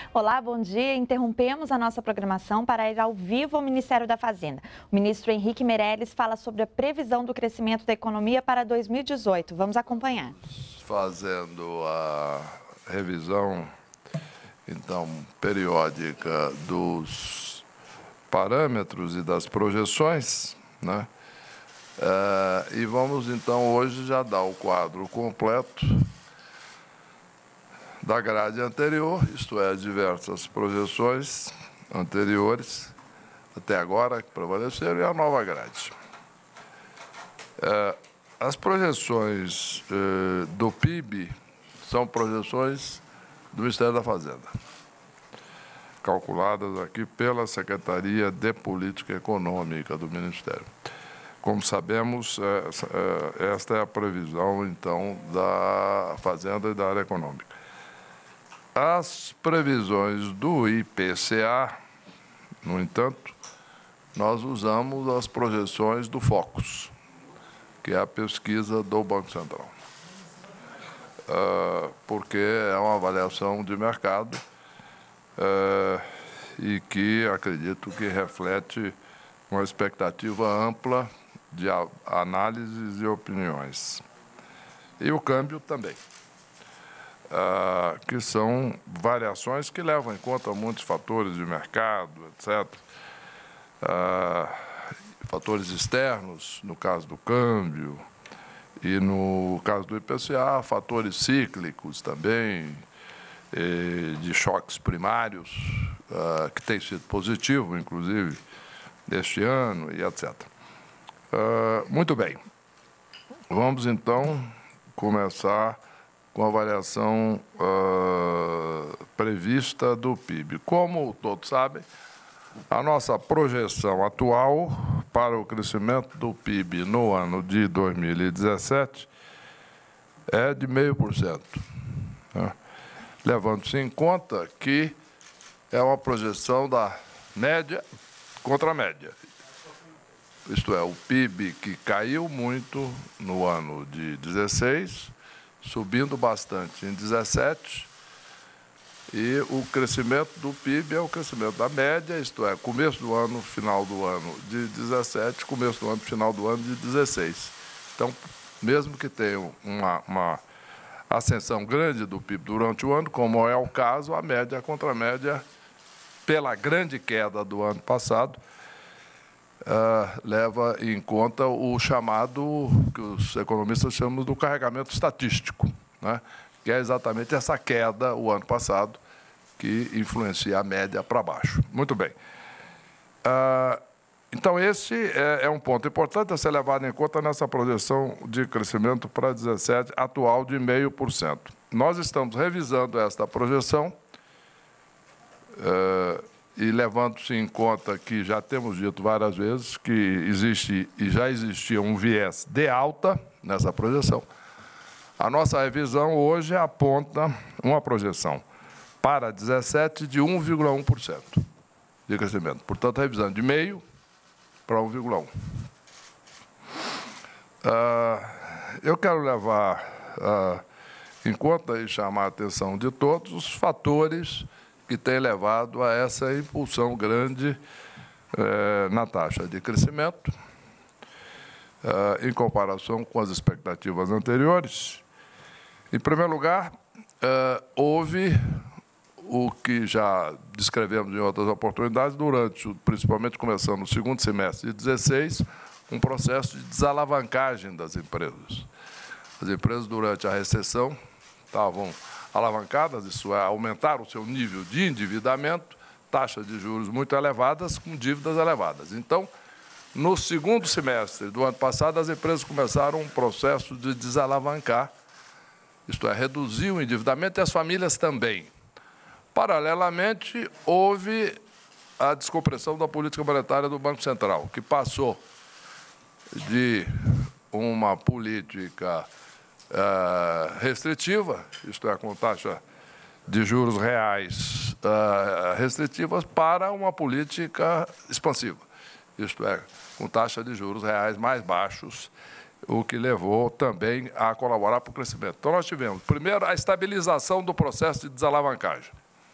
Olá, bom dia. Interrompemos a nossa programação para ir ao vivo ao Ministério da Fazenda. O ministro Henrique Meirelles fala sobre a previsão do crescimento da economia para 2018. Vamos acompanhar. Fazendo a revisão, então, periódica dos parâmetros e das projeções, né? E vamos, então, hoje já dar o quadro completo da grade anterior, isto é, diversas projeções anteriores, até agora, que prevaleceram, e a nova grade. As projeções do PIB são projeções do Ministério da Fazenda, calculadas aqui pela Secretaria de Política Econômica do Ministério. Como sabemos, esta é a previsão, então, da Fazenda e da área econômica. As previsões do IPCA, no entanto, nós usamos as projeções do Focus, que é a pesquisa do Banco Central, porque é uma avaliação de mercado e que acredito que reflete uma expectativa ampla de análises e opiniões. E o câmbio também. Que são variações que levam em conta muitos fatores de mercado, etc. Fatores externos, no caso do câmbio, e no caso do IPCA, fatores cíclicos também, de choques primários, que tem sido positivo, inclusive, este ano, e etc. Muito bem. Vamos, então, começar com a variação prevista do PIB. Como todos sabem, a nossa projeção atual para o crescimento do PIB no ano de 2017 é de 0,5%, né? Levando-se em conta que é uma projeção da média contra a média. Isto é, o PIB que caiu muito no ano de 16, subindo bastante em 17, e o crescimento do PIB é o crescimento da média, isto é, começo do ano, final do ano de 17, começo do ano, final do ano de 16. Então, mesmo que tenha uma ascensão grande do PIB durante o ano, como é o caso, a média contra a média, pela grande queda do ano passado, leva em conta o chamado, que os economistas chamam do carregamento estatístico, né? Que é exatamente essa queda, o ano passado, que influencia a média para baixo. Muito bem. Então, esse é um ponto importante a ser levado em conta nessa projeção de crescimento para 17, atual de 0,5%. Nós estamos revisando esta projeção, e levando-se em conta que já temos dito várias vezes que existe e já existia um viés de alta nessa projeção. A nossa revisão hoje aponta uma projeção para 17 de 1,1% de crescimento. Portanto, revisando de 0,5% para 1,1%. Eu quero levar em conta e chamar a atenção de todos os fatores que tem levado a essa impulsão grande na taxa de crescimento, em comparação com as expectativas anteriores. Em primeiro lugar, houve o que já descrevemos em outras oportunidades, principalmente começando no segundo semestre de 16, um processo de desalavancagem das empresas. As empresas, durante a recessão, estavam alavancadas, isso é, aumentaram o seu nível de endividamento, taxas de juros muito elevadas, com dívidas elevadas. Então, no segundo semestre do ano passado, as empresas começaram um processo de desalavancar, isto é, reduzir o endividamento, e as famílias também. Paralelamente, houve a descompressão da política monetária do Banco Central, que passou de uma política restritiva, isto é, com taxa de juros reais restritivas, para uma política expansiva, isto é, com taxa de juros reais mais baixos, o que levou também a colaborar para o crescimento. Então, nós tivemos, primeiro, a estabilização do processo de desalavancagem.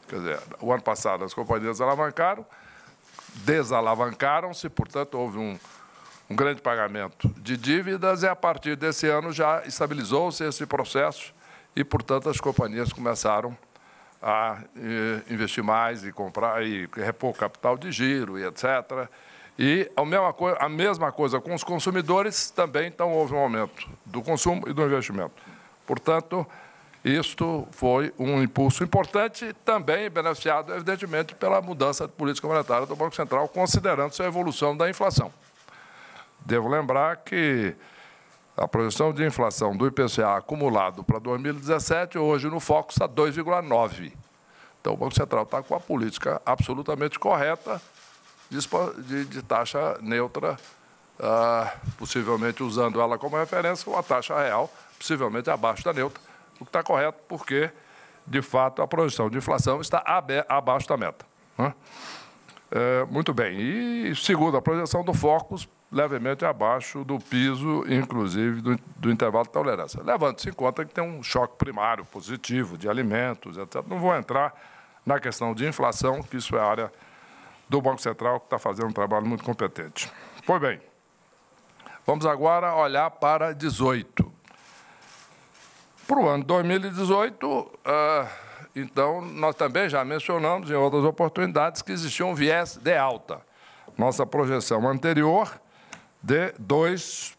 Quer dizer, o ano passado as companhias desalavancaram-se, portanto, houve um grande pagamento de dívidas e, a partir desse ano, já estabilizou-se esse processo e, portanto, as companhias começaram a investir mais e comprar e repor capital de giro e etc. E a mesma coisa com os consumidores também, então houve um aumento do consumo e do investimento. Portanto, isto foi um impulso importante, também beneficiado, evidentemente, pela mudança de política monetária do Banco Central, considerando-se a evolução da inflação. Devo lembrar que a projeção de inflação do IPCA acumulado para 2017, hoje no Focus, está 2,9%. Então, o Banco Central está com a política absolutamente correta de taxa neutra, possivelmente usando ela como referência, ou a taxa real, possivelmente abaixo da neutra, o que está correto, porque, de fato, a projeção de inflação está abaixo da meta. Muito bem. E, segundo a projeção do Focus, levemente abaixo do piso, inclusive, do intervalo de tolerância. Levando-se em conta que tem um choque primário positivo de alimentos, etc. Não vou entrar na questão de inflação, que isso é a área do Banco Central, que está fazendo um trabalho muito competente. Pois bem, vamos agora olhar para 2018. Para o ano 2018, então, nós também já mencionamos em outras oportunidades que existia um viés de alta. Nossa projeção anterior de 2%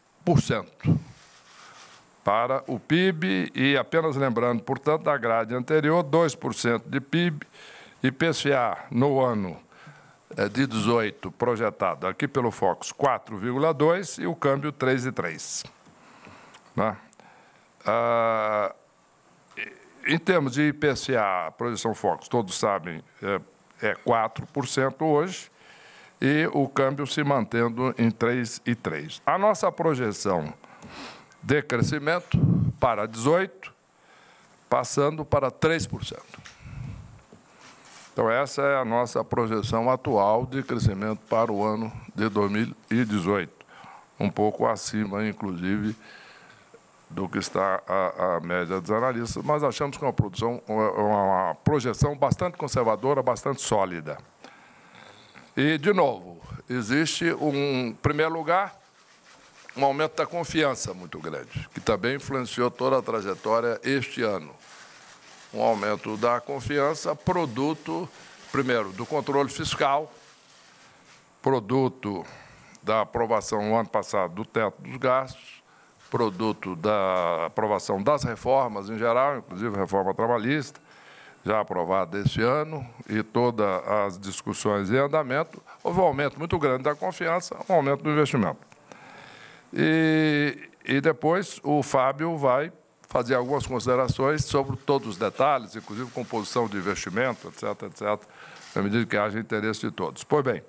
para o PIB e, apenas lembrando, portanto, da grade anterior, 2% de PIB, IPCA no ano de 18 projetado aqui pelo Focus 4,2 e o câmbio 3,3. Né? Em termos de IPCA, a projeção Focus, todos sabem, é 4% hoje, e o câmbio se mantendo em 3,3. A nossa projeção de crescimento para 18, passando para 3%. Então, essa é a nossa projeção atual de crescimento para o ano de 2018, um pouco acima, inclusive, do que está a média dos analistas, mas achamos que é uma projeção bastante conservadora, bastante sólida. E, de novo, existe, em primeiro lugar, um aumento da confiança muito grande, que também influenciou toda a trajetória este ano. Um aumento da confiança, produto, primeiro, do controle fiscal, produto da aprovação no ano passado do teto dos gastos, produto da aprovação das reformas em geral, inclusive a reforma trabalhista, já aprovada este ano, e todas as discussões em andamento, houve um aumento muito grande da confiança, um aumento do investimento. E depois o Fábio vai fazer algumas considerações sobre todos os detalhes, inclusive composição de investimento, etc., etc., na medida que haja interesse de todos. Pois bem,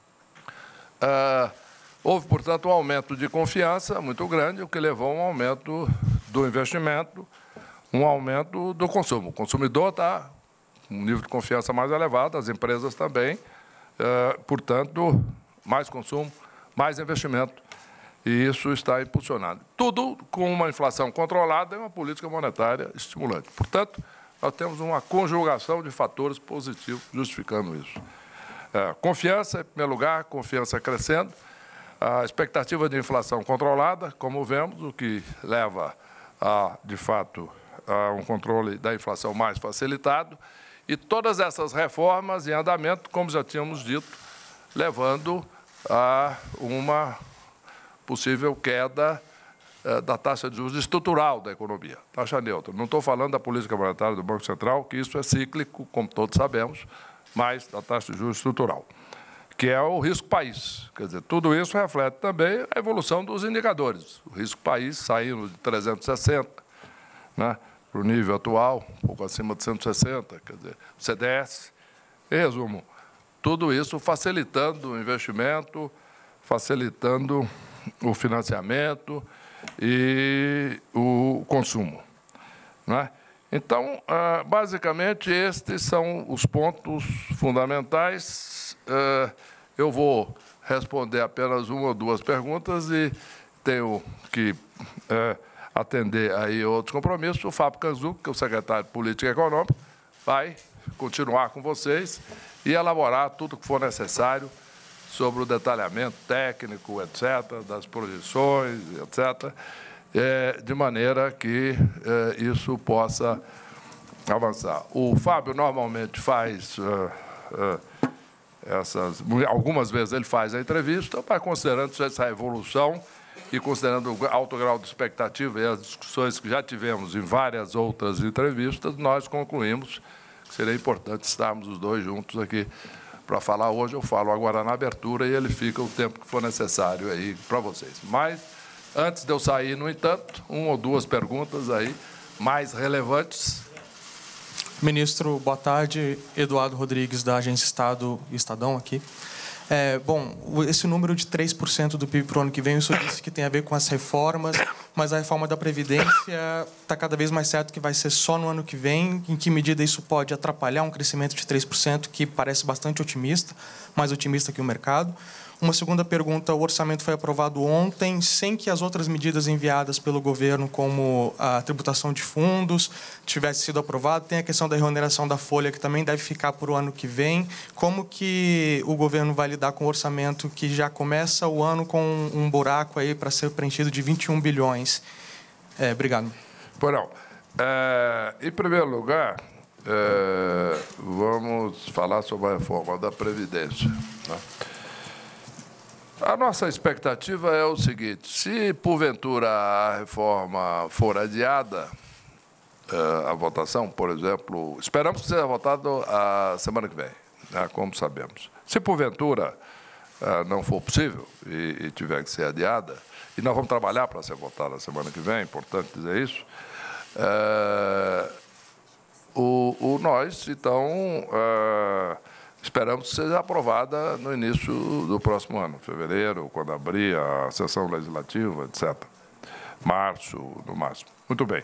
houve, portanto, um aumento de confiança muito grande, o que levou a um aumento do investimento, um aumento do consumo. O consumidor está com um nível de confiança mais elevado, as empresas também, portanto, mais consumo, mais investimento, e isso está impulsionado. Tudo com uma inflação controlada e uma política monetária estimulante. Portanto, nós temos uma conjugação de fatores positivos justificando isso. Confiança, em primeiro lugar, confiança crescendo, a expectativa de inflação controlada, como vemos, o que leva, de fato, a um controle da inflação mais facilitado, e todas essas reformas em andamento, como já tínhamos dito, levando a uma possível queda da taxa de juros estrutural da economia, taxa neutra. Não estou falando da política monetária do Banco Central, que isso é cíclico, como todos sabemos, mas da taxa de juros estrutural, que é o risco país. Quer dizer, tudo isso reflete também a evolução dos indicadores. O risco país saindo de 360, né, para o nível atual, um pouco acima de 160, quer dizer, CDS. Em resumo, tudo isso facilitando o investimento, facilitando o financiamento e o consumo. Né? Então, basicamente, estes são os pontos fundamentais. Eu vou responder apenas uma ou duas perguntas e tenho que atender aí outros compromissos. O Fábio Canzuc, que é o secretário de Política Econômica, vai continuar com vocês e elaborar tudo que for necessário sobre o detalhamento técnico, etc., das projeções, etc., de maneira que isso possa avançar. O Fábio normalmente faz algumas vezes ele faz a entrevista, mas considerando essa evolução e considerando o alto grau de expectativa e as discussões que já tivemos em várias outras entrevistas, nós concluímos que seria importante estarmos os dois juntos aqui para falar hoje. Eu falo agora na abertura e ele fica o tempo que for necessário aí para vocês. Mas, antes de eu sair, no entanto, uma ou duas perguntas aí mais relevantes. Ministro, boa tarde. Eduardo Rodrigues, da Agência Estado e Estadão, aqui. Bom, esse número de 3% do PIB para o ano que vem, o senhor disse que tem a ver com as reformas, mas a reforma da Previdência está cada vez mais certo que vai ser só no ano que vem. Em que medida isso pode atrapalhar um crescimento de 3%, que parece bastante otimista, mais otimista que o mercado? Uma segunda pergunta, o orçamento foi aprovado ontem, sem que as outras medidas enviadas pelo governo, como a tributação de fundos, tivesse sido aprovado. Tem a questão da reoneração da folha, que também deve ficar para o ano que vem. Como que o governo vai lidar com o orçamento que já começa o ano com um buraco aí para ser preenchido de 21 bilhões? Obrigado. Porão, em primeiro lugar, vamos falar sobre a reforma da Previdência, né? A nossa expectativa é o seguinte: se, porventura, a reforma for adiada, a votação, por exemplo, esperamos que seja votado a semana que vem, né, como sabemos. Se, porventura, não for possível e tiver que ser adiada, e nós vamos trabalhar para ser votada a semana que vem, é importante dizer isso, nós, então, esperamos que seja aprovada no início do próximo ano, fevereiro, quando abrir a sessão legislativa, etc. Março, no máximo. Muito bem.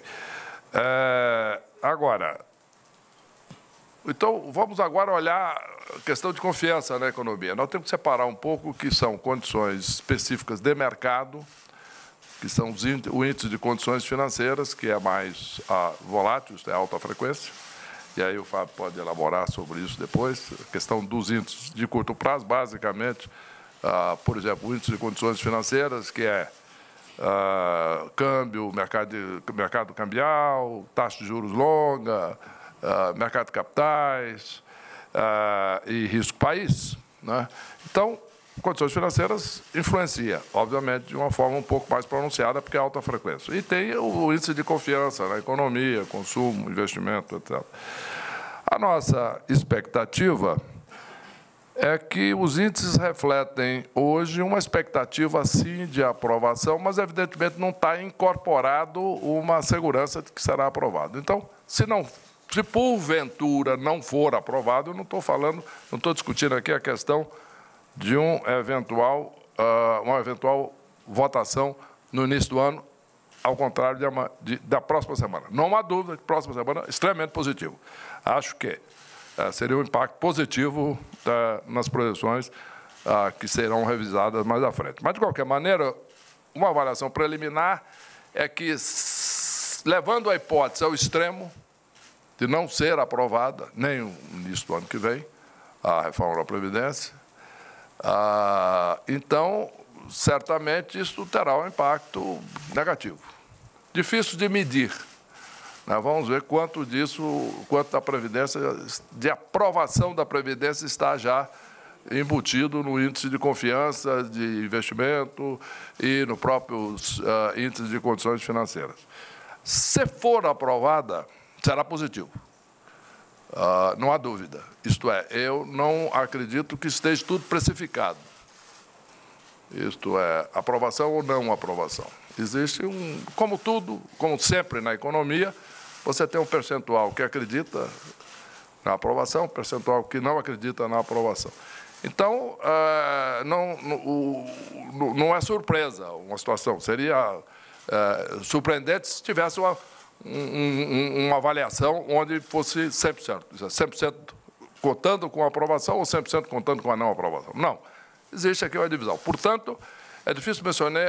Agora, então, vamos agora olhar a questão de confiança na economia. Nós temos que separar um pouco o que são condições específicas de mercado, que são o índice de condições financeiras, que é mais volátil, isto é, alta frequência. E aí o Fábio pode elaborar sobre isso depois. A questão dos índices de curto prazo, basicamente, por exemplo, o índice de condições financeiras, que é câmbio, mercado cambial, taxa de juros longa, mercado de capitais e risco país, né? Então, condições financeiras influencia, obviamente, de uma forma um pouco mais pronunciada, porque é alta frequência. E tem o índice de confiança na economia, consumo, investimento, etc. A nossa expectativa é que os índices refletem hoje uma expectativa, sim, de aprovação, mas, evidentemente, não está incorporado uma segurança de que será aprovado. Então, se porventura não for aprovado, eu não estou discutindo aqui a questão de uma eventual votação no início do ano, ao contrário da próxima semana. Não há dúvida que a próxima semana é extremamente positivo. Acho que seria um impacto positivo nas projeções que serão revisadas mais à frente. Mas, de qualquer maneira, uma avaliação preliminar é que, levando a hipótese ao extremo de não ser aprovada, nem no início do ano que vem, a reforma da Previdência, então, certamente, isso terá um impacto negativo. Difícil de medir. Nós vamos ver quanto da Previdência, de aprovação da Previdência, está já embutido no índice de confiança, de investimento e no próprio índice de condições financeiras. Se for aprovada, será positivo. Não há dúvida. Isto é, eu não acredito que esteja tudo precificado. Isto é, aprovação ou não aprovação. Existe como tudo, como sempre na economia, você tem um percentual que acredita na aprovação, um percentual que não acredita na aprovação. Então, não é surpresa uma situação. Seria surpreendente se tivesse uma avaliação onde fosse 100%. 100% contando com a aprovação ou 100% contando com a não aprovação. Não. Existe aqui uma divisão. Portanto, é difícil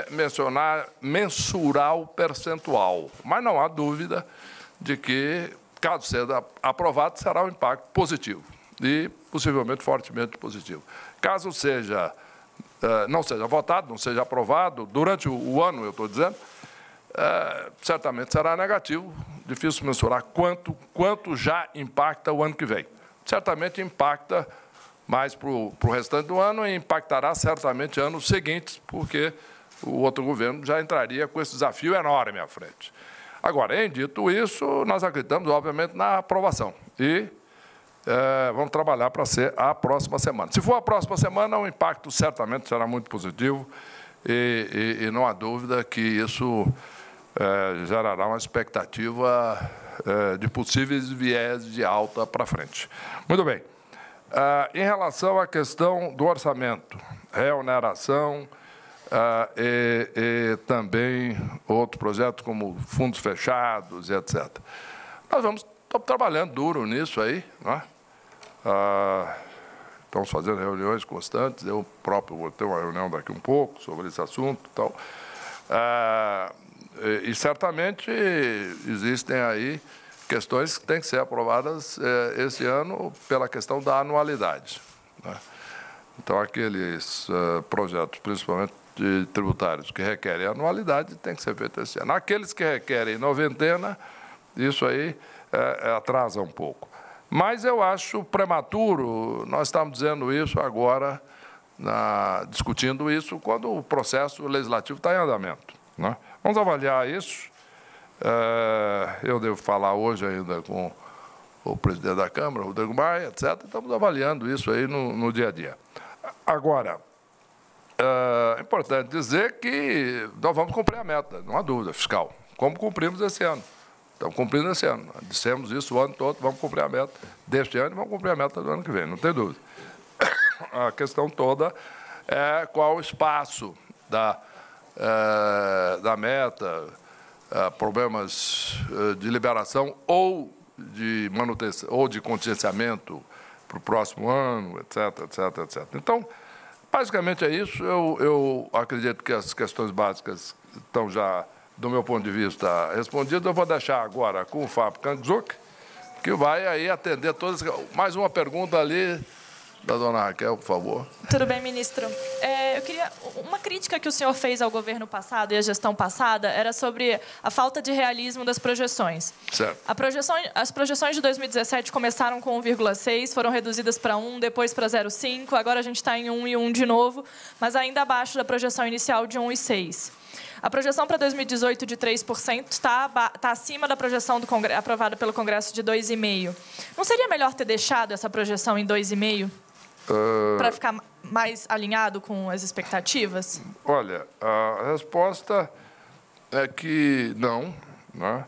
mensurar o percentual, mas não há dúvida de que caso seja aprovado, será um impacto positivo e possivelmente fortemente positivo. Caso não seja votado, não seja aprovado, durante o ano, eu estou dizendo, certamente será negativo, difícil mensurar quanto já impacta o ano que vem. Certamente impacta mais para o restante do ano e impactará certamente anos seguintes, porque o outro governo já entraria com esse desafio enorme à frente. Agora, em dito isso, nós acreditamos, obviamente, na aprovação e vamos trabalhar para ser a próxima semana. Se for a próxima semana, o impacto certamente será muito positivo e não há dúvida que isso gerará uma expectativa de possíveis viés de alta para frente. Muito bem. Em relação à questão do orçamento, reoneração e também outros projetos como fundos fechados e etc. Nós estamos trabalhando duro nisso aí, né? Estamos fazendo reuniões constantes, eu próprio vou ter uma reunião daqui um pouco sobre esse assunto e tal. E certamente existem aí questões que têm que ser aprovadas esse ano pela questão da anualidade, né? Então, aqueles projetos, principalmente tributários, que requerem anualidade, têm que ser feitos esse ano. Aqueles que requerem noventena, isso aí atrasa um pouco. Mas eu acho prematuro, nós estamos dizendo isso agora, discutindo isso, quando o processo legislativo está em andamento, né? Vamos avaliar isso. Eu devo falar hoje ainda com o presidente da Câmara, Rodrigo Maia, etc. Estamos avaliando isso aí no dia a dia. Agora, é importante dizer que nós vamos cumprir a meta, não há dúvida, fiscal, como cumprimos esse ano. Estamos cumprindo esse ano. Dissemos isso o ano todo, vamos cumprir a meta deste ano e vamos cumprir a meta do ano que vem, não tem dúvida. A questão toda é qual o espaço da meta, problemas de liberação ou de manutenção ou de contingenciamento para o próximo ano, etc, etc, etc. Então, basicamente é isso. Eu acredito que as questões básicas estão já, do meu ponto de vista, respondidas. Eu vou deixar agora com o Fábio Kangzuk, que vai aí atender todas. Mais uma pergunta ali da dona Raquel, por favor. Tudo bem, ministro. Eu queria... Uma crítica que o senhor fez ao governo passado e à gestão passada era sobre a falta de realismo das projeções. Certo. As projeções de 2017 começaram com 1,6, foram reduzidas para 1, depois para 0,5, agora a gente está em 1 e 1 de novo, mas ainda abaixo da projeção inicial de 1,6. A projeção para 2018 de 3% está acima da projeção aprovada pelo Congresso de 2,5%. Não seria melhor ter deixado essa projeção em 2,5%? Para ficar mais alinhado com as expectativas? Olha, a resposta é que não, né?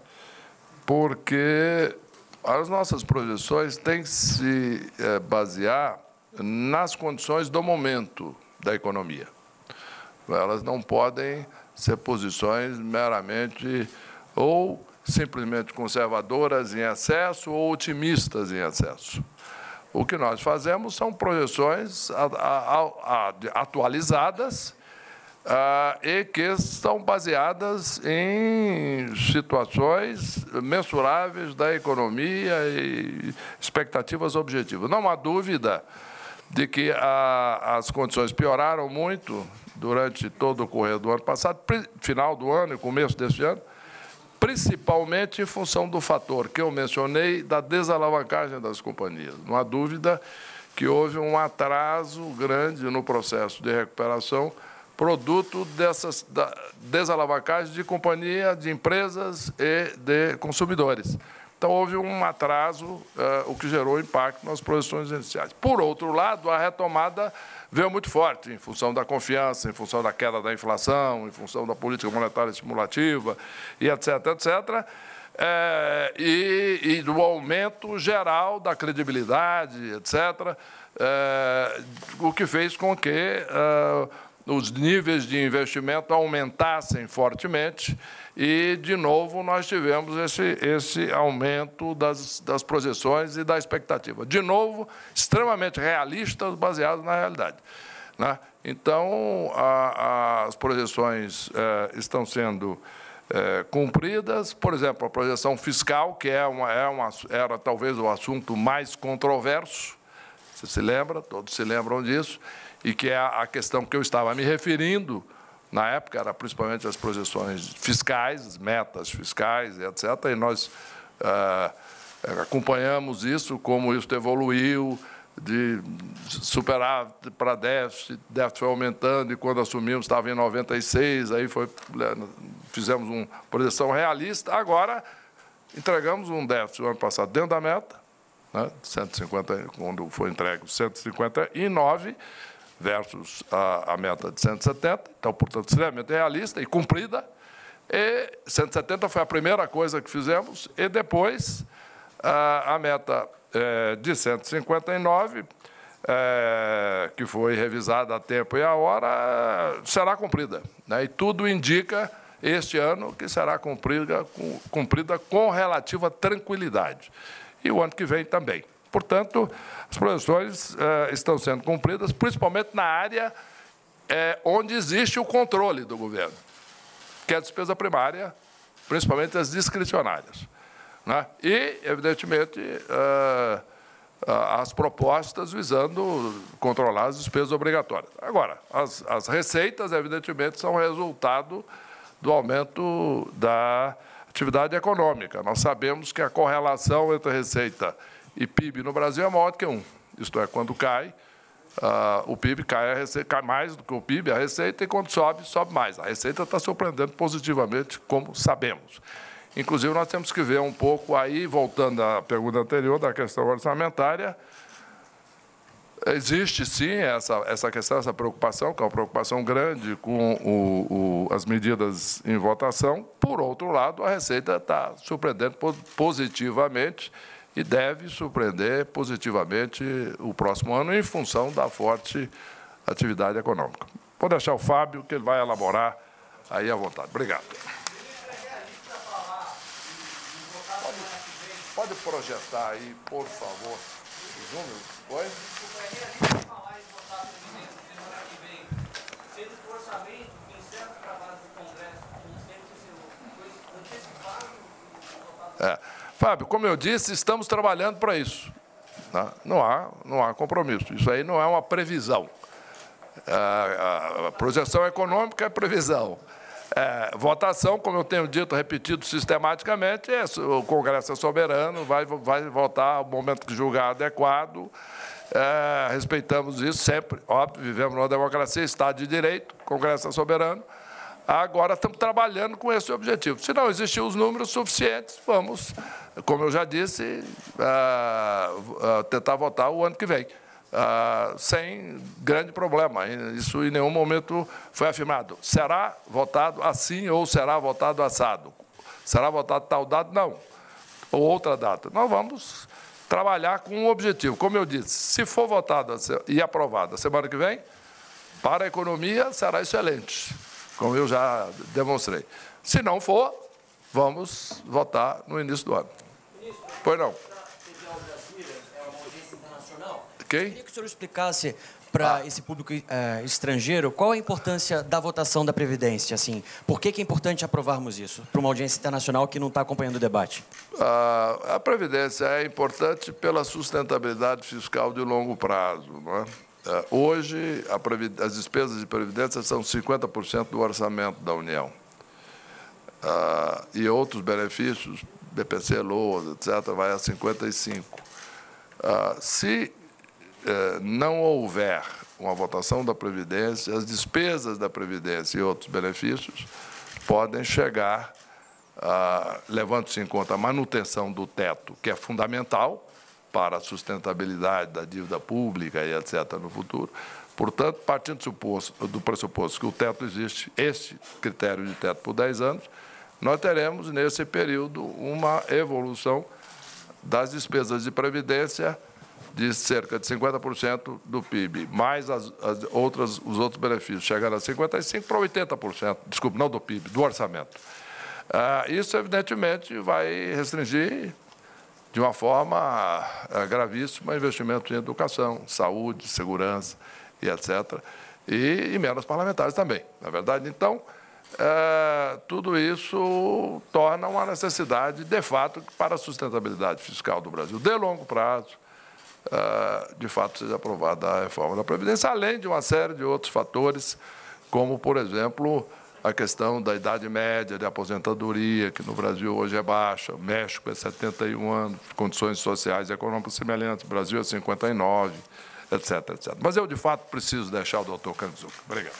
Porque as nossas projeções têm que se basear nas condições do momento da economia. Elas não podem ser posições meramente ou simplesmente conservadoras em excesso ou otimistas em excesso. O que nós fazemos são projeções atualizadas e que estão baseadas em situações mensuráveis da economia e expectativas objetivas. Não há dúvida de que as condições pioraram muito durante todo o correr do ano passado, final do ano e começo deste ano, principalmente em função do fator que eu mencionei da desalavancagem das companhias. Não há dúvida que houve um atraso grande no processo de recuperação, produto dessas desalavancagem de companhia, de empresas e de consumidores. Então, houve um atraso, o que gerou impacto nas projeções iniciais. Por outro lado, a retomada veio muito forte, em função da confiança, em função da queda da inflação, em função da política monetária estimulativa, e etc., etc., e do aumento geral da credibilidade, etc., o que fez com que os níveis de investimento aumentassem fortemente e, de novo, nós tivemos esse aumento das projeções e da expectativa. De novo, extremamente realistas, baseados na realidade, né? Então, as projeções estão sendo cumpridas. Por exemplo, a projeção fiscal, que era talvez o assunto mais controverso, você se lembra, todos se lembram disso, e que é a questão que eu estava me referindo, na época, era principalmente as projeções fiscais, metas fiscais, etc., e nós acompanhamos isso, como isso evoluiu, de superávit para déficit foi aumentando, e quando assumimos estava em 96, aí fizemos uma projeção realista. Agora, entregamos um déficit no ano passado dentro da meta, né, 150, quando foi entregue 159, versus a meta de 170, então, portanto, extremamente realista e cumprida. E 170 foi a primeira coisa que fizemos, e depois a meta de 159, que foi revisada a tempo e a hora, será cumprida, né? E tudo indica, este ano, que será cumprida com relativa tranquilidade. E o ano que vem também. Portanto, as projeções estão sendo cumpridas, principalmente na área onde existe o controle do governo, que é a despesa primária, principalmente as discricionárias, né? E, evidentemente, as propostas visando controlar as despesas obrigatórias. Agora, as receitas, evidentemente, são resultado do aumento da atividade econômica. Nós sabemos que a correlação entre receita e PIB no Brasil é maior do que 1. Isto é, quando cai, o PIB cai, a receita cai mais do que o PIB, a receita, e quando sobe, sobe mais. A receita está surpreendendo positivamente, como sabemos. Inclusive, nós temos que ver um pouco aí, voltando à pergunta anterior, da questão orçamentária, existe, sim, essa questão, essa preocupação, que é uma preocupação grande com as medidas em votação. Por outro lado, a receita está surpreendendo positivamente, e deve surpreender positivamente o próximo ano, em função da forte atividade econômica. Vou deixar o Fábio, que ele vai elaborar aí à vontade. Obrigado. Pode projetar aí, por favor, os números? Oi? Fábio, como eu disse, estamos trabalhando para isso, né? Não há compromisso. Isso aí não é uma previsão. A projeção econômica é previsão. Votação, como eu tenho dito, repetido sistematicamente, o Congresso é soberano, vai votar ao momento que julgar adequado. Respeitamos isso sempre, óbvio, vivemos numa democracia, Estado de Direito, Congresso é soberano. Agora estamos trabalhando com esse objetivo. Se não existirem os números suficientes, vamos, como eu já disse, tentar votar o ano que vem, sem grande problema. Isso em nenhum momento foi afirmado. Será votado assim ou será votado assado? Será votado tal data? Não. Ou outra data. Nós vamos trabalhar com um objetivo. Como eu disse, se for votado e aprovado a semana que vem, para a economia será excelente, como eu já demonstrei. Se não for, vamos votar no início do ano. Ministro, pois não. É uma audiência internacional. Quem? Eu queria que o senhor explicasse para esse público estrangeiro qual a importância da votação da Previdência. Assim, por que é importante aprovarmos isso para uma audiência internacional que não está acompanhando o debate? A Previdência é importante pela sustentabilidade fiscal de longo prazo, não é? Hoje, as despesas de Previdência são 50% do orçamento da União. E outros benefícios, BPC, LOAS, etc., vai a 55%. Se não houver uma votação da Previdência, as despesas da Previdência e outros benefícios podem chegar, levando-se em conta a manutenção do teto, que é fundamental para a sustentabilidade da dívida pública e etc. no futuro. Portanto, partindo do pressuposto que o teto existe, esse critério de teto por 10 anos, nós teremos, nesse período, uma evolução das despesas de Previdência de cerca de 50% do PIB, mais os outros benefícios, chegando a 55% para 80%, desculpe, não do PIB, do orçamento. Isso, evidentemente, vai restringir de uma forma gravíssima investimento em educação, saúde, segurança e etc., e emendas parlamentares também, na verdade. Então, tudo isso torna uma necessidade, de fato, para a sustentabilidade fiscal do Brasil, de longo prazo, de fato, seja aprovada a reforma da Previdência, além de uma série de outros fatores, como, por exemplo, a questão da idade média de aposentadoria, que no Brasil hoje é baixa, México é 71 anos, condições sociais e econômicas semelhantes, Brasil é 59, etc, etc. Mas eu, de fato, preciso deixar o doutor Kangzuki. Obrigado.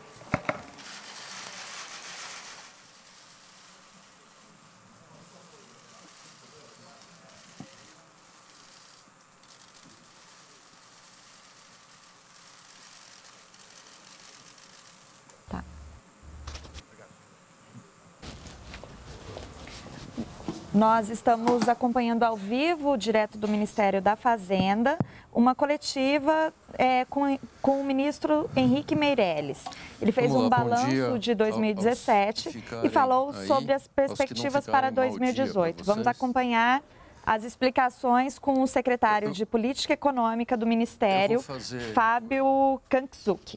Nós estamos acompanhando ao vivo, direto do Ministério da Fazenda, uma coletiva com o ministro Henrique Meirelles. Ele fez um balanço de 2017 e falou sobre as perspectivas para 2018. Vamos acompanhar as explicações com o secretário de Política Econômica do Ministério, Fábio Kangzuki.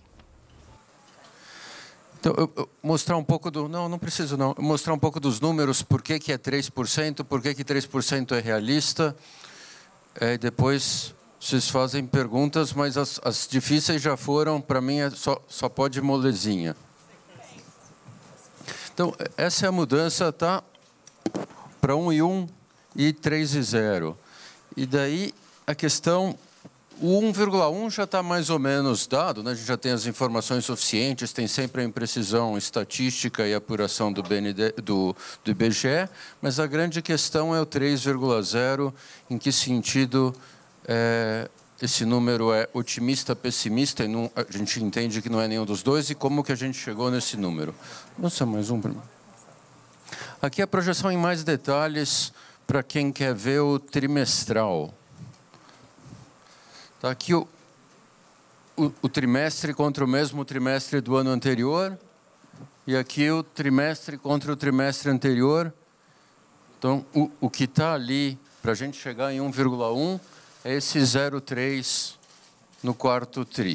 Então, eu mostrar um pouco do... Não preciso não. Mostrar um pouco dos números, por que é 3%, por que 3% é realista. Depois vocês fazem perguntas, mas as difíceis já foram, para mim só pode molezinha. Então, essa é a mudança, tá? Para 1,1 e 3,0. E daí a questão... O 1,1 já está mais ou menos dado, né? A gente já tem as informações suficientes, tem sempre a imprecisão estatística e apuração do IBGE, mas a grande questão é o 3,0, em que sentido esse número é otimista, pessimista, e a gente entende que não é nenhum dos dois, e como que a gente chegou nesse número. Nossa, mais um. Aqui a projeção em mais detalhes para quem quer ver o trimestral. Está aqui o trimestre contra o mesmo trimestre do ano anterior, e aqui o trimestre contra o trimestre anterior. Então, o que está ali, para a gente chegar em 1,1, é esse 0,3 no quarto tri.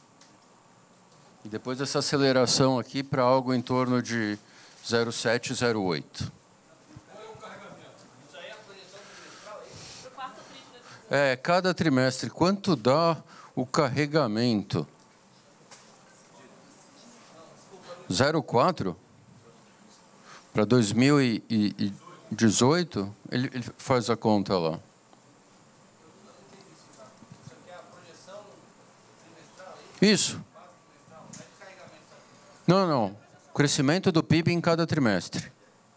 E depois essa aceleração aqui para algo em torno de 0,7, 0,8. Cada trimestre, quanto dá o carregamento? 0,4? Para 2018, ele faz a conta lá. Isso. Não. O crescimento do PIB em cada trimestre.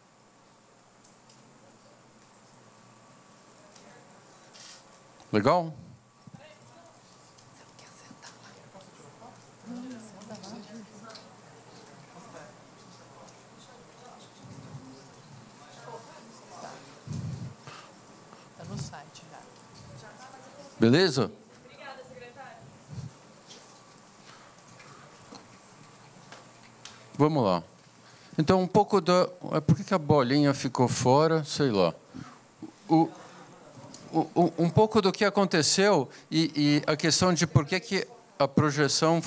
Legal? Está no site já. Beleza? Obrigada, secretário. Vamos lá. Então, um pouco da... Por que a bolinha ficou fora? Sei lá. Um pouco do que aconteceu e a questão de por que a projeção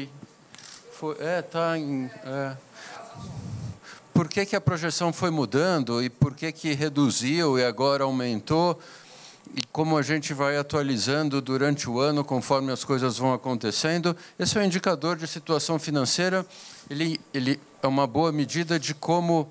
por que a projeção foi mudando e por que reduziu e agora aumentou e como a gente vai atualizando durante o ano conforme as coisas vão acontecendo. Esse é um indicador de situação financeira. Ele é uma boa medida de como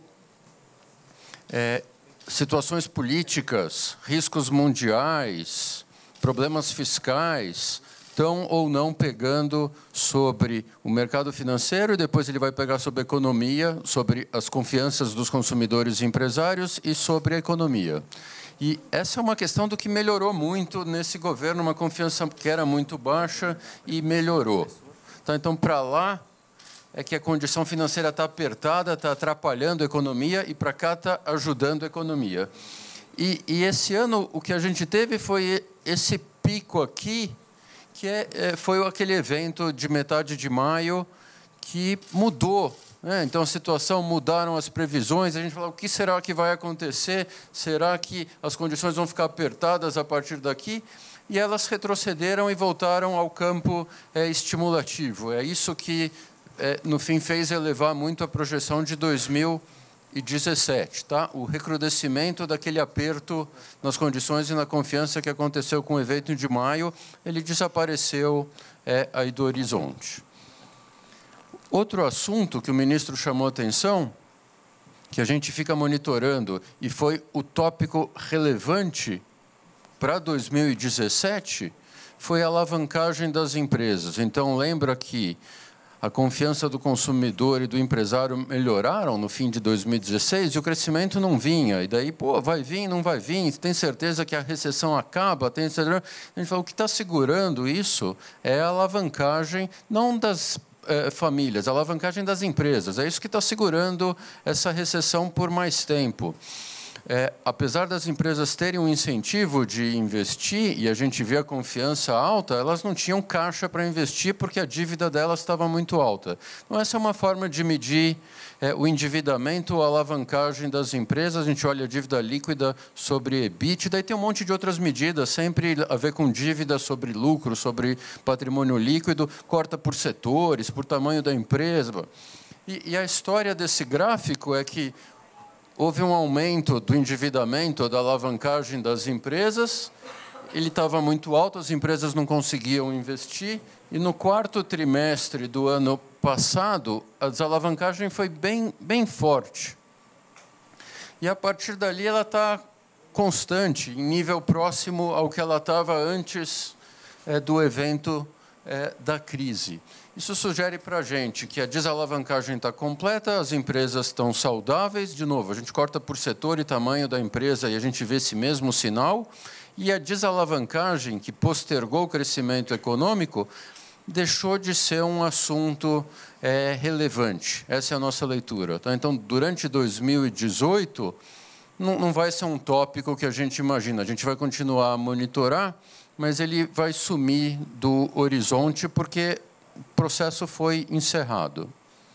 situações políticas, riscos mundiais, problemas fiscais, estão ou não pegando sobre o mercado financeiro, e depois ele vai pegar sobre a economia, sobre as confianças dos consumidores e empresários e sobre a economia. E essa é uma questão do que melhorou muito nesse governo, uma confiança que era muito baixa e melhorou. Tá, então, para lá, é que a condição financeira está apertada, está atrapalhando a economia, e para cá está ajudando a economia. E esse ano, o que a gente teve foi esse pico aqui, que foi aquele evento de metade de maio que mudou. Então, a situação, mudaram as previsões, a gente falou, o que será que vai acontecer? Será que as condições vão ficar apertadas a partir daqui? E elas retrocederam e voltaram ao campo estimulativo. É isso que no fim, fez elevar muito a projeção de 2017. Tá? O recrudescimento daquele aperto nas condições e na confiança que aconteceu com o evento de maio, ele desapareceu aí do horizonte. Outro assunto que o ministro chamou a atenção, que a gente fica monitorando, e foi o tópico relevante para 2017, foi a alavancagem das empresas. Então, lembra que a confiança do consumidor e do empresário melhoraram no fim de 2016 e o crescimento não vinha. E daí, pô, vai vir, não vai vir, tem certeza que a recessão acaba? Tem certeza... A gente falou, o que está segurando isso é a alavancagem, não das famílias, a alavancagem das empresas. É isso que está segurando essa recessão por mais tempo. Apesar das empresas terem um incentivo de investir, e a gente vê a confiança alta, elas não tinham caixa para investir porque a dívida delas estava muito alta. Então, essa é uma forma de medir o endividamento, a alavancagem das empresas. A gente olha a dívida líquida sobre EBITDA, e tem um monte de outras medidas, sempre a ver com dívida sobre lucro, sobre patrimônio líquido, corta por setores, por tamanho da empresa. E a história desse gráfico é que houve um aumento do endividamento, da alavancagem das empresas, ele estava muito alto, as empresas não conseguiam investir, e no quarto trimestre do ano passado, a desalavancagem foi bem forte. E, a partir dali, ela está constante, em nível próximo ao que ela estava antes do evento da crise. Isso sugere para a gente que a desalavancagem está completa, as empresas estão saudáveis. De novo, a gente corta por setor e tamanho da empresa e a gente vê esse mesmo sinal. E a desalavancagem, que postergou o crescimento econômico, deixou de ser um assunto relevante. Essa é a nossa leitura. Tá? Então, durante 2018, não vai ser um tópico que a gente imagina. A gente vai continuar a monitorar, mas ele vai sumir do horizonte porque o processo foi encerrado.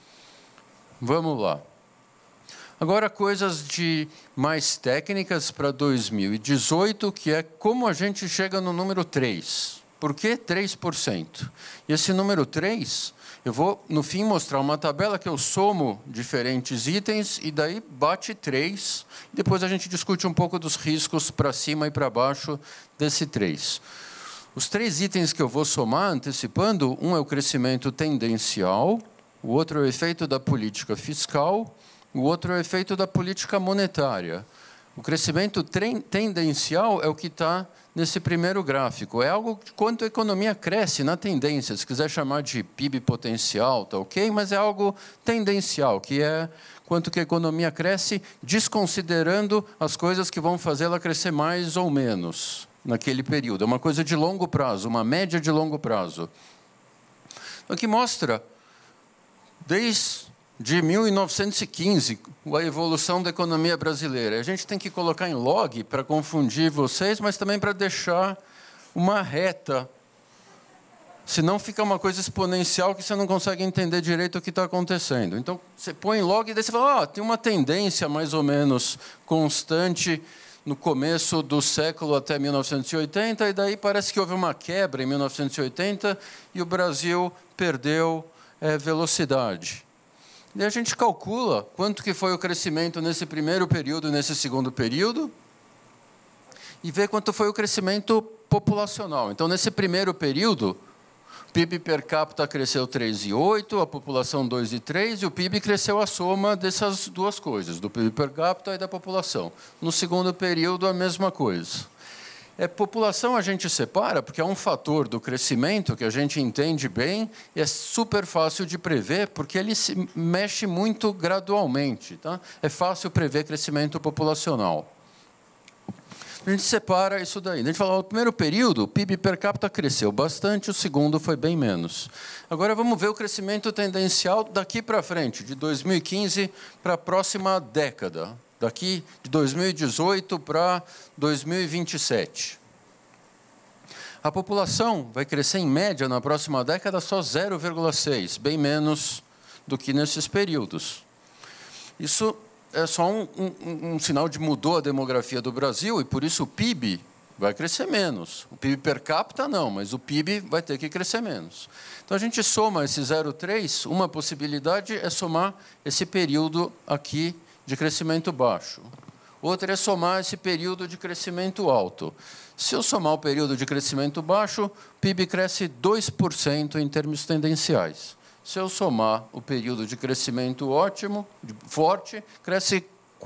Vamos lá. Agora, coisas mais técnicas para 2018, que é como a gente chega no número 3. Por que 3%? E esse número 3, eu vou, no fim, mostrar uma tabela que eu somo diferentes itens e daí bate 3. Depois a gente discute um pouco dos riscos para cima e para baixo desse 3. Os 3 itens que eu vou somar, antecipando, um é o crescimento tendencial, o outro é o efeito da política fiscal, o outro é o efeito da política monetária. O crescimento tendencial é o que está nesse primeiro gráfico. É algo de quanto a economia cresce na tendência. Se quiser chamar de PIB potencial, tá ok? Mas é algo tendencial, que é quanto que a economia cresce, desconsiderando as coisas que vão fazê-la crescer mais ou menos naquele período. É uma coisa de longo prazo, uma média de longo prazo. Aqui mostra, desde 1915, a evolução da economia brasileira. A gente tem que colocar em log para confundir vocês, mas também para deixar uma reta. Senão fica uma coisa exponencial que você não consegue entender direito o que está acontecendo. Então, você põe em log e daí você fala, tem uma tendência mais ou menos constante no começo do século até 1980, e daí parece que houve uma quebra em 1980 e o Brasil perdeu velocidade. E a gente calcula quanto que foi o crescimento nesse primeiro período e nesse segundo período e vê quanto foi o crescimento populacional. Então, nesse primeiro período, o PIB per capita cresceu 3,8%, a população 2,3%, e o PIB cresceu a soma dessas duas coisas, do PIB per capita e da população. No segundo período, a mesma coisa. População a gente separa porque é um fator do crescimento que a gente entende bem e é super fácil de prever porque ele se mexe muito gradualmente. Tá? É fácil prever crescimento populacional. A gente separa isso daí. A gente fala, no primeiro período, o PIB per capita cresceu bastante, o segundo foi bem menos. Agora vamos ver o crescimento tendencial daqui para frente, de 2015 para a próxima década. Daqui de 2018 para 2027. A população vai crescer, em média, na próxima década, só 0,6%, bem menos do que nesses períodos. Isso é só um sinal de mudou a demografia do Brasil, e por isso o PIB vai crescer menos. O PIB per capita não, mas o PIB vai ter que crescer menos. Então, a gente soma esse 0,3, uma possibilidade é somar esse período aqui de crescimento baixo. Outra é somar esse período de crescimento alto. Se eu somar o período de crescimento baixo, o PIB cresce 2% em termos tendenciais. Se eu somar o período de crescimento forte, cresce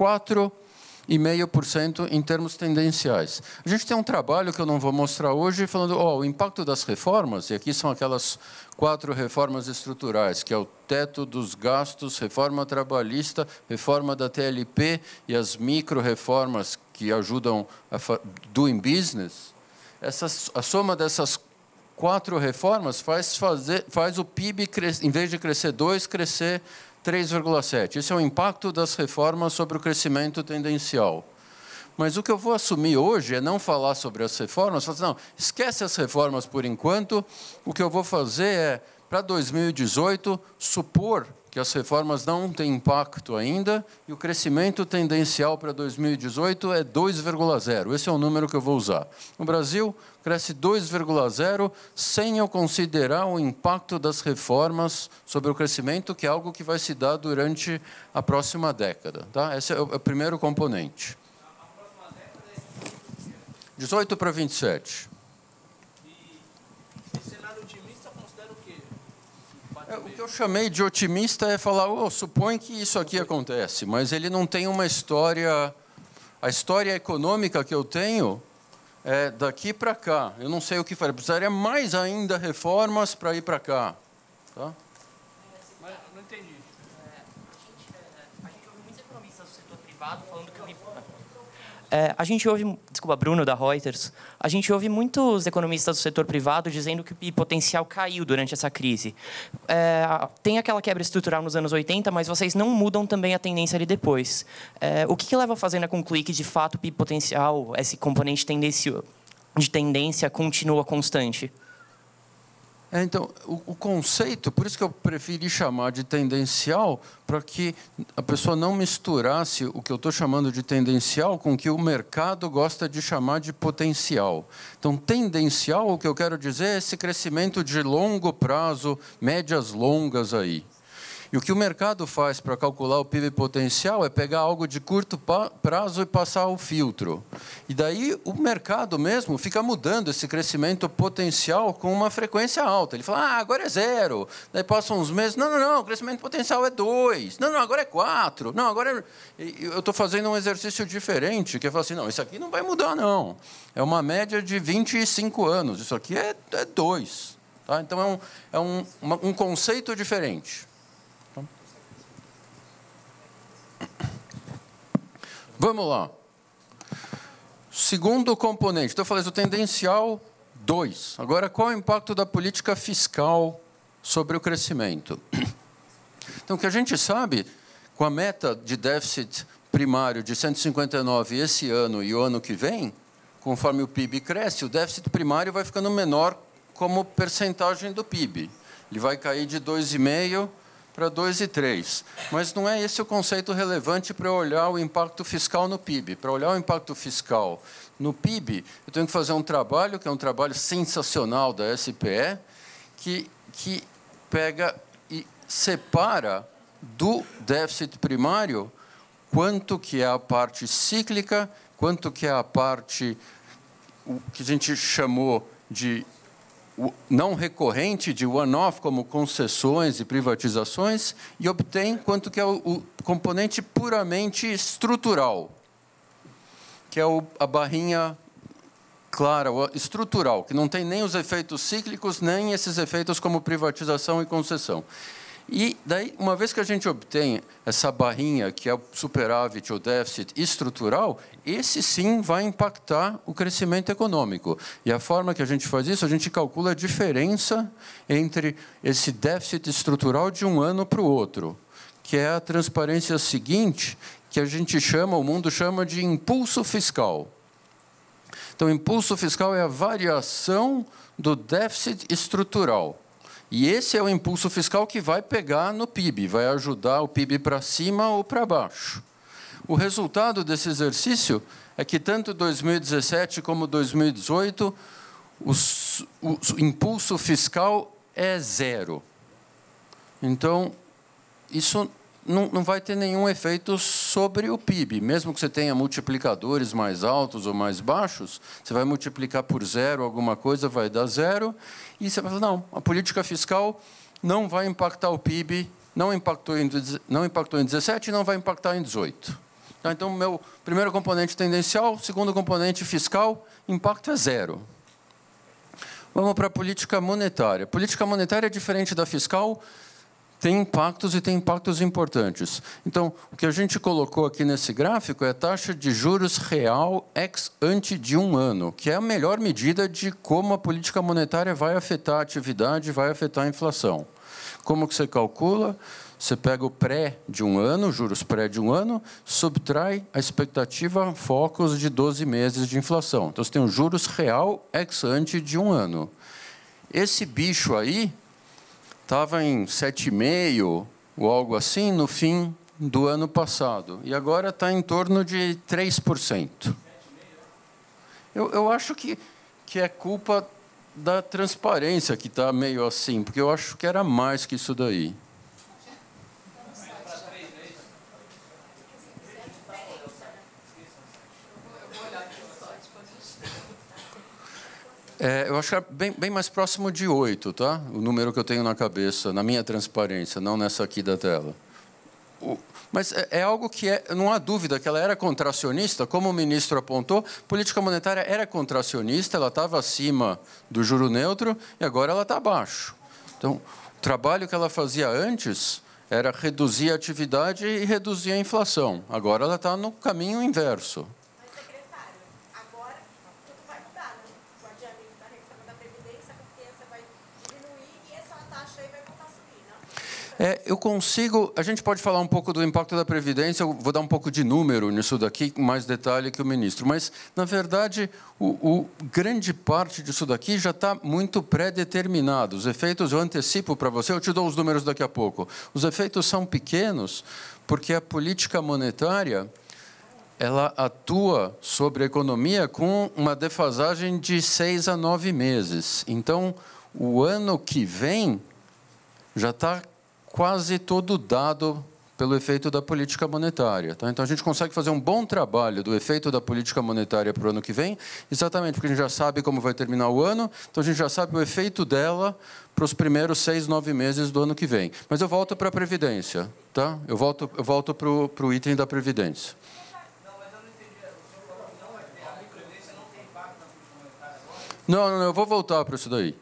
4,5% em termos tendenciais. A gente tem um trabalho que eu não vou mostrar hoje, falando o impacto das reformas, e aqui são aquelas 4 reformas estruturais, que é o teto dos gastos, reforma trabalhista, reforma da TLP e as micro-reformas que ajudam a doing business. A soma dessas 4 reformas faz o PIB, em vez de crescer 2, crescer 3,7. Esse é o impacto das reformas sobre o crescimento tendencial. Mas o que eu vou assumir hoje é não falar sobre as reformas, falar assim, não, esquece as reformas por enquanto, o que eu vou fazer é, para 2018, supor que as reformas não têm impacto ainda e o crescimento tendencial para 2018 é 2,0. Esse é o número que eu vou usar. No Brasil, cresce 2,0 sem eu considerar o impacto das reformas sobre o crescimento, que é algo que vai se dar durante a próxima década. Tá? Esse é o primeiro componente. 18 para 27. O que eu chamei de otimista é falar, supõe que isso aqui acontece, mas ele não tem uma história... A história econômica que eu tenho é daqui para cá. Eu não sei o que fazer. Precisaria mais ainda reformas para ir para cá. Tá? Mas não entendi. A gente ouve muitos economistas do setor privado falando que a gente ouve, desculpa, Bruno, da Reuters, a gente ouve muitos economistas do setor privado dizendo que o PIB potencial caiu durante essa crise. Tem aquela quebra estrutural nos anos 80, mas vocês não mudam também a tendência ali depois. O que leva a Fazenda a concluir que, de fato, o PIB potencial, esse componente de tendência, continua constante? Então, o conceito, por isso que eu preferi chamar de tendencial, para que a pessoa não misturasse o que eu estou chamando de tendencial com o que o mercado gosta de chamar de potencial. Então, tendencial, o que eu quero dizer é esse crescimento de longo prazo, médias longas aí. E o que o mercado faz para calcular o PIB potencial é pegar algo de curto prazo e passar o filtro. E daí o mercado mesmo fica mudando esse crescimento potencial com uma frequência alta. Ele fala, agora é 0. Daí passam uns meses, não, o crescimento potencial é 2. Não, agora é 4. Não, agora eu estou fazendo um exercício diferente, que é falar assim, não, isso aqui não vai mudar, não. É uma média de 25 anos. Isso aqui é 2. Tá? Então, é um conceito diferente. Vamos lá. Segundo componente. Então, eu falei do tendencial 2. Agora, qual é o impacto da política fiscal sobre o crescimento? Então, o que a gente sabe, com a meta de déficit primário de 159 esse ano e o ano que vem, conforme o PIB cresce, o déficit primário vai ficando menor como percentagem do PIB. Ele vai cair de 2,5% para 2,3%. Mas não é esse o conceito relevante para olhar o impacto fiscal no PIB. Para olhar o impacto fiscal no PIB, eu tenho que fazer um trabalho, que é um trabalho sensacional da SPE, que pega e separa do déficit primário quanto que é a parte cíclica, quanto que é a parte o que a gente chamou de não recorrente, de one-off, como concessões e privatizações, e obtém quanto que é o componente puramente estrutural, que é a barrinha clara, estrutural, que não tem nem os efeitos cíclicos, nem esses efeitos como privatização e concessão. E daí, uma vez que a gente obtém essa barrinha, que é o superávit ou déficit estrutural, esse sim vai impactar o crescimento econômico. E a forma que a gente faz isso, a gente calcula a diferença entre esse déficit estrutural de um ano para o outro, que é a transparência seguinte, que a gente chama, o mundo chama de impulso fiscal. Então, o impulso fiscal é a variação do déficit estrutural. E esse é o impulso fiscal que vai pegar no PIB, vai ajudar o PIB para cima ou para baixo. O resultado desse exercício é que tanto 2017 como 2018, o impulso fiscal é zero. Então, isso não vai ter nenhum efeito sobre o PIB. Mesmo que você tenha multiplicadores mais altos ou mais baixos, você vai multiplicar por zero alguma coisa, vai dar zero, e você vai falar, não, a política fiscal não vai impactar o PIB, não impactou em 17 e não vai impactar em 18. Então, meu primeiro componente tendencial, segundo componente fiscal, impacto é zero. Vamos para a política monetária. Política monetária é diferente da fiscal, tem impactos e tem impactos importantes. Então, o que a gente colocou aqui nesse gráfico é a taxa de juros real ex ante de 1 ano, que é a melhor medida de como a política monetária vai afetar a atividade, vai afetar a inflação. Como que você calcula? Você pega o pré de 1 ano, juros pré de 1 ano, subtrai a expectativa focus de 12 meses de inflação. Então, você tem o juros real ex ante de 1 ano. Esse bicho aí estava em 7,5% ou algo assim no fim do ano passado. E agora está em torno de 3%. Eu acho que é culpa da transparência que está meio assim, porque eu acho que era mais que isso daí. Eu acho que é bem mais próximo de 8, tá? O número que eu tenho na cabeça, na minha transparência, não nessa aqui da tela. Mas é algo que não há dúvida que ela era contracionista, como o ministro apontou, política monetária era contracionista, ela estava acima do juro neutro e agora ela está abaixo. Então, o trabalho que ela fazia antes era reduzir a atividade e reduzir a inflação. Agora ela está no caminho inverso. Eu consigo... A gente pode falar um pouco do impacto da Previdência, eu vou dar um pouco de número nisso daqui, com mais detalhe que o ministro. Mas, na verdade, grande parte disso daqui já está muito pré-determinado. Os efeitos, eu antecipo para você, eu te dou os números daqui a pouco. Os efeitos são pequenos porque a política monetária ela atua sobre a economia com uma defasagem de 6 a 9 meses. Então, o ano que vem já está quase todo dado pelo efeito da política monetária. Tá? Então, a gente consegue fazer um bom trabalho do efeito da política monetária para o ano que vem, exatamente porque a gente já sabe como vai terminar o ano, então a gente já sabe o efeito dela para os primeiros 6, 9 meses do ano que vem. Mas eu volto para a Previdência. Tá? Eu volto para o item da Previdência. Não, eu vou voltar para isso daí.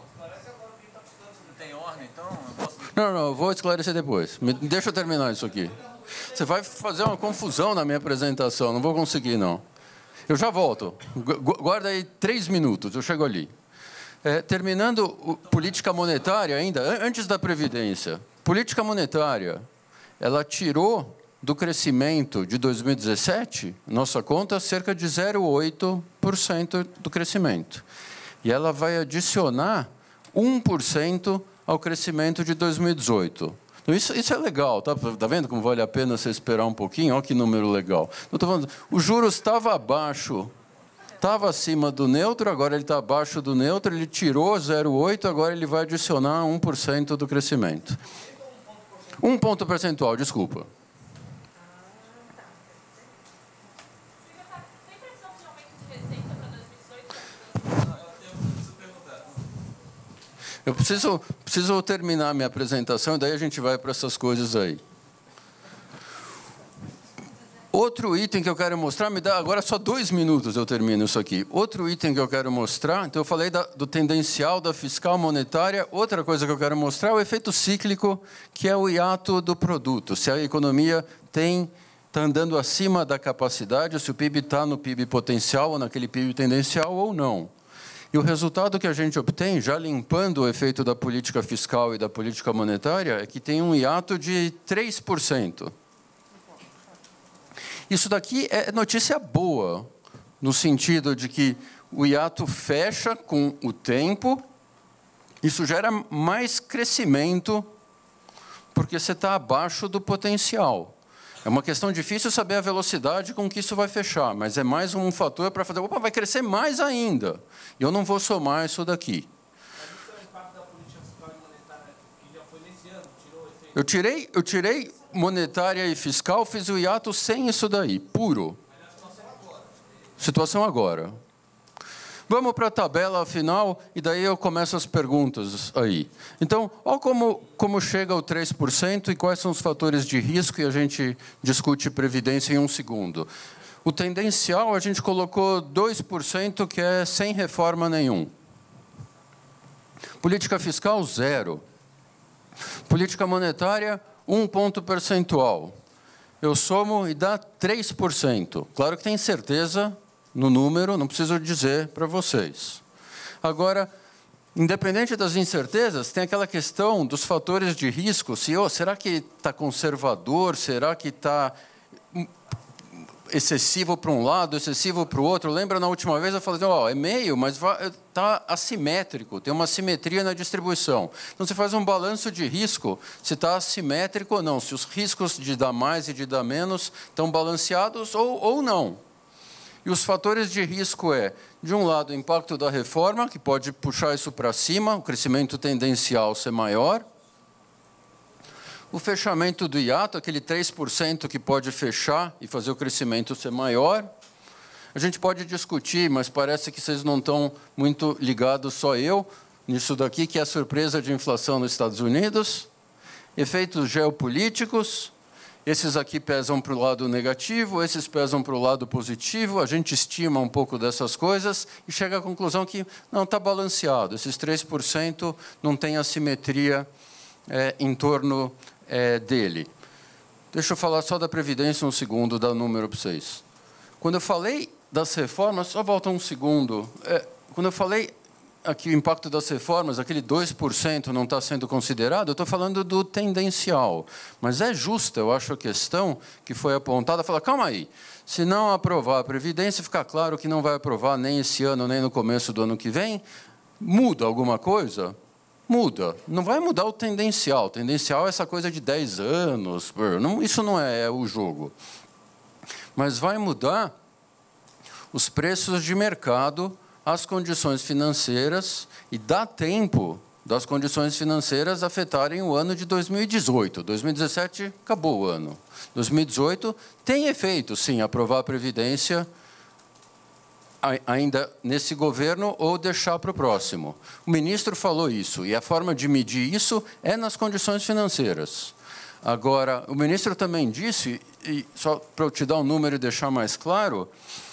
Não, eu vou esclarecer depois. Deixa eu terminar isso aqui. Você vai fazer uma confusão na minha apresentação, não vou conseguir, não. Eu já volto. Guarda aí 3 minutos, eu chego ali. Terminando política monetária ainda, antes da Previdência. Política monetária, ela tirou do crescimento de 2017, nossa conta, cerca de 0,8% do crescimento. E ela vai adicionar 1% ao crescimento de 2018. Então, isso é legal, tá vendo como vale a pena você esperar um pouquinho? Olha que número legal. Eu estou falando, o juros estava abaixo, estava acima do neutro, agora ele está abaixo do neutro, ele tirou 0,8%, agora ele vai adicionar 1% do crescimento. 1 ponto percentual, desculpa. Eu preciso terminar a minha apresentação e daí a gente vai para essas coisas aí. Outro item que eu quero mostrar, me dá agora só 2 minutos eu termino isso aqui. Outro item que eu quero mostrar, então eu falei do tendencial, da fiscal monetária, outra coisa que eu quero mostrar é o efeito cíclico, que é o hiato do produto. Se a economia está andando acima da capacidade, se o PIB está no PIB potencial ou naquele PIB tendencial ou não. E o resultado que a gente obtém, já limpando o efeito da política fiscal e da política monetária, é que tem um hiato de 3%. Isso daqui é notícia boa, no sentido de que o hiato fecha com o tempo, isso gera mais crescimento, porque você está abaixo do potencial. É uma questão difícil saber a velocidade com que isso vai fechar, mas é mais um fator para fazer, opa, vai crescer mais ainda. E eu não vou somar isso daqui. Mas isso é o impacto da política fiscal e monetária que já foi nesse ano, tirou o efeito? Eu tirei monetária e fiscal, fiz o hiato sem isso daí, puro. Mas a situação agora. Situação agora. Vamos para a tabela final, e daí eu começo as perguntas aí. Então, olha como chega o 3% e quais são os fatores de risco, e a gente discute previdência em um segundo. O tendencial, a gente colocou 2%, que é sem reforma nenhum. Política fiscal, 0. Política monetária, 1 ponto percentual. Eu somo e dá 3%. Claro que tem certeza no número, não preciso dizer para vocês. Agora, independente das incertezas, tem aquela questão dos fatores de risco. Será que está conservador? Será que está excessivo para um lado, excessivo para o outro? Lembra, na última vez, eu falei, é meio, mas está assimétrico, tem uma simetria na distribuição. Então, você faz um balanço de risco, se está assimétrico ou não, se os riscos de dar mais e de dar menos estão balanceados ou não. E os fatores de risco de um lado, o impacto da reforma, que pode puxar isso para cima, o crescimento tendencial ser maior. O fechamento do hiato, aquele 3% que pode fechar e fazer o crescimento ser maior. A gente pode discutir, mas parece que vocês não estão muito ligados, só eu, nisso daqui, que é a surpresa de inflação nos Estados Unidos. Efeitos geopolíticos. Esses aqui pesam para o lado negativo, esses pesam para o lado positivo, a gente estima um pouco dessas coisas e chega à conclusão que não está balanceado. Esses 3% não tem assimetria em torno dele. Deixa eu falar só da Previdência um segundo, dar número para vocês. Quando eu falei das reformas, só volta um segundo. Quando eu falei aqui o impacto das reformas, aquele 2% não está sendo considerado, eu estou falando do tendencial. Mas é justa, eu acho, a questão que foi apontada, falar, calma aí, se não aprovar a Previdência, fica claro que não vai aprovar nem esse ano, nem no começo do ano que vem, muda alguma coisa? Muda. Não vai mudar o tendencial. O tendencial é essa coisa de 10 anos, isso não é o jogo. Mas vai mudar os preços de mercado, as condições financeiras, e dá tempo das condições financeiras afetarem o ano de 2018. 2017 acabou o ano. 2018 tem efeito, sim, aprovar a Previdência ainda nesse governo ou deixar para o próximo. O ministro falou isso, e a forma de medir isso é nas condições financeiras. Agora, o ministro também disse, e só para eu te dar um número e deixar mais claro,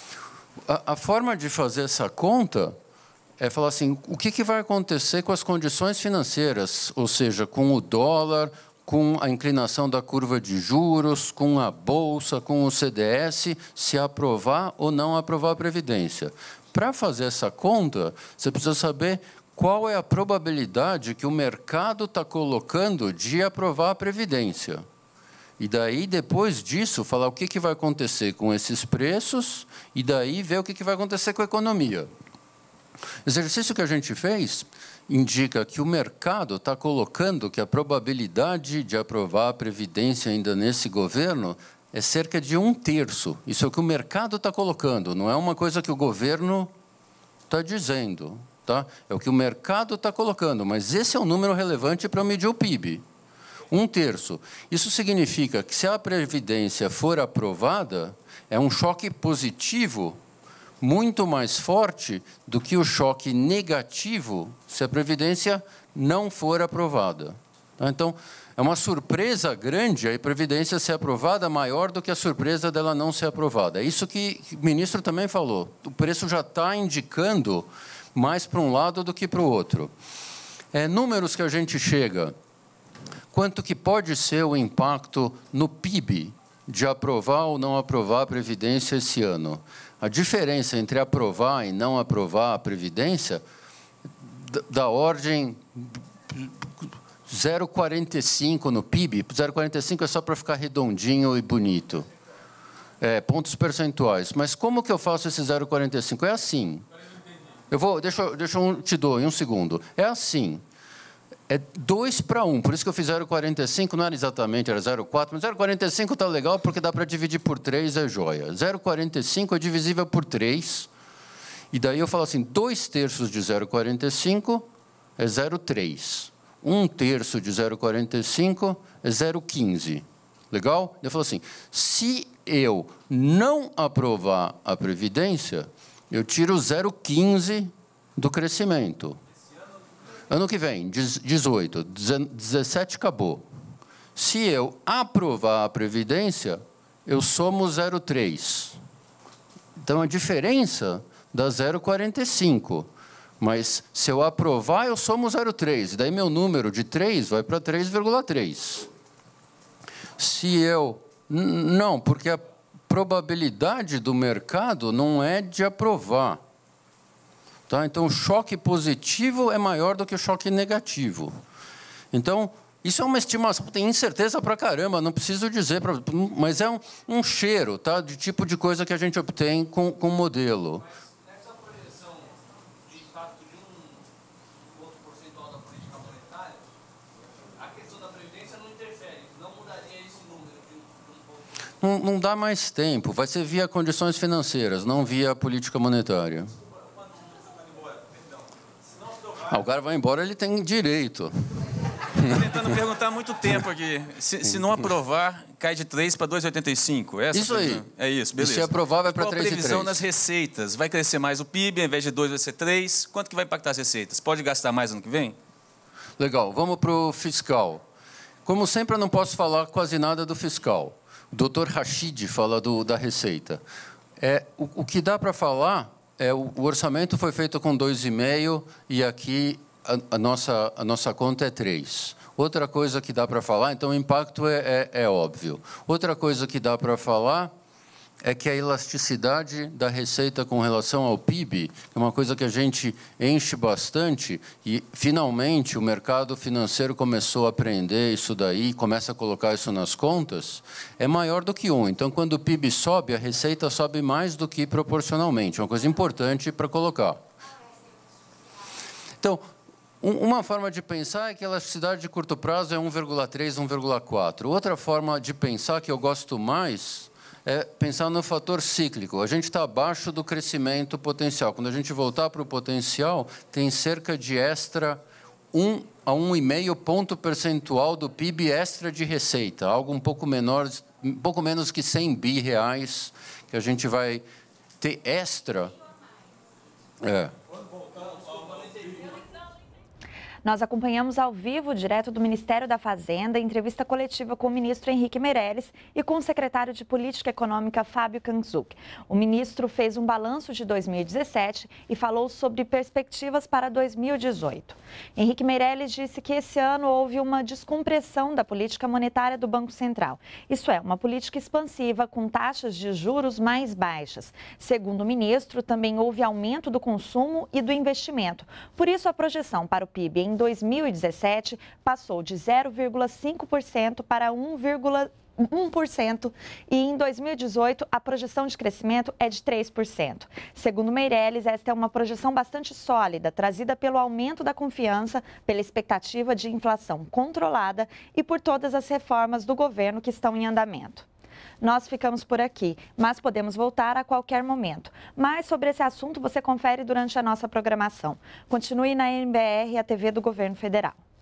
a forma de fazer essa conta é falar assim, o que vai acontecer com as condições financeiras, ou seja, com o dólar, com a inclinação da curva de juros, com a Bolsa, com o CDS, se aprovar ou não aprovar a Previdência. Para fazer essa conta, você precisa saber qual é a probabilidade que o mercado está colocando de aprovar a Previdência. E daí, depois disso, falar o que vai acontecer com esses preços e daí ver o que vai acontecer com a economia. O exercício que a gente fez indica que o mercado está colocando que a probabilidade de aprovar a Previdência ainda nesse governo é cerca de 1/3. Isso é o que o mercado está colocando, não é uma coisa que o governo está dizendo. Tá? É o que o mercado está colocando, mas esse é um número relevante para medir o PIB. 1/3. Isso significa que, se a Previdência for aprovada, é um choque positivo muito mais forte do que o choque negativo se a Previdência não for aprovada. Então, é uma surpresa grande a Previdência ser aprovada maior do que a surpresa dela não ser aprovada. É isso que o ministro também falou. O preço já está indicando mais para um lado do que para o outro. Números que a gente chega. Quanto que pode ser o impacto no PIB de aprovar ou não aprovar a Previdência esse ano? A diferença entre aprovar e não aprovar a Previdência, da ordem 0,45 no PIB, 0,45 é só para ficar redondinho e bonito. Pontos percentuais. Mas como que eu faço esse 0,45? É assim. Deixa eu te dou em um segundo. É assim. é 2 para 1. Por isso que eu fiz 0,45, não era exatamente, era 0,4, mas 0,45 está legal porque dá para dividir por 3, é joia. 0,45 é divisível por 3, e daí eu falo assim, 2/3 de 0,45 é 0,3. 1/3 de 0,45 é 0,15. Legal? Eu falo assim, se eu não aprovar a Previdência, eu tiro 0,15 do crescimento. Ano que vem, 18, 17 acabou. Se eu aprovar a Previdência, eu somo 0,3. Então, a diferença dá 0,45. Mas, se eu aprovar, eu somo 0,3. Daí, meu número de 3 vai para 3,3. Se eu... Não, porque a probabilidade do mercado não é de aprovar. Tá? Então, o choque positivo é maior do que o choque negativo. Então, isso é uma estimação. Tem incerteza para caramba, não preciso dizer, mas é um cheiro, tá? De tipo de coisa que a gente obtém com o modelo. Mas nessa projeção de impacto de um ponto percentual da política monetária, a questão da Previdência não interfere, não mudaria esse número de um ponto. Não dá mais tempo, vai ser via condições financeiras, não via política monetária. O cara vai embora, ele tem direito. Estou tentando perguntar há muito tempo aqui. Se não aprovar, cai de 3 para 2,85. Isso aí. É isso, beleza. E se aprovar, vai para 3,3. Qual a previsão das receitas? Vai crescer mais o PIB, ao invés de 2 vai ser 3? Quanto que vai impactar as receitas? Pode gastar mais ano que vem? Legal, vamos para o fiscal. Como sempre, eu não posso falar quase nada do fiscal. O doutor Rashid fala da receita. O que dá para falar... o orçamento foi feito com 2,5 e aqui a nossa conta é 3. Outra coisa que dá para falar, então o impacto é óbvio. Outra coisa que dá para falar é que a elasticidade da receita com relação ao PIB, é uma coisa que a gente enche bastante e, finalmente, o mercado financeiro começou a aprender isso daí, começa a colocar isso nas contas, é maior do que 1. Então, quando o PIB sobe, a receita sobe mais do que proporcionalmente. É uma coisa importante para colocar. Então, uma forma de pensar é que a elasticidade de curto prazo é 1,3, 1,4. Outra forma de pensar, que eu gosto mais, é pensar no fator cíclico. A gente está abaixo do crescimento potencial. Quando a gente voltar para o potencial, tem cerca de extra 1 a 1,5 ponto percentual do PIB extra de receita, algo um pouco menor, um pouco menos que 100 bi reais que a gente vai ter extra. Nós acompanhamos ao vivo, direto do Ministério da Fazenda, entrevista coletiva com o ministro Henrique Meirelles e com o secretário de Política Econômica, Fábio Kanczuk. O ministro fez um balanço de 2017 e falou sobre perspectivas para 2018. Henrique Meirelles disse que esse ano houve uma descompressão da política monetária do Banco Central. Isso é, uma política expansiva com taxas de juros mais baixas. Segundo o ministro, também houve aumento do consumo e do investimento. Por isso, a projeção para o PIB em 2017 passou de 0,5% para 1,1% e em 2018 a projeção de crescimento é de 3%. Segundo Meirelles, esta é uma projeção bastante sólida, trazida pelo aumento da confiança, pela expectativa de inflação controlada e por todas as reformas do governo que estão em andamento. Nós ficamos por aqui, mas podemos voltar a qualquer momento. Mais sobre esse assunto você confere durante a nossa programação. Continue na NBR, a TV do Governo Federal.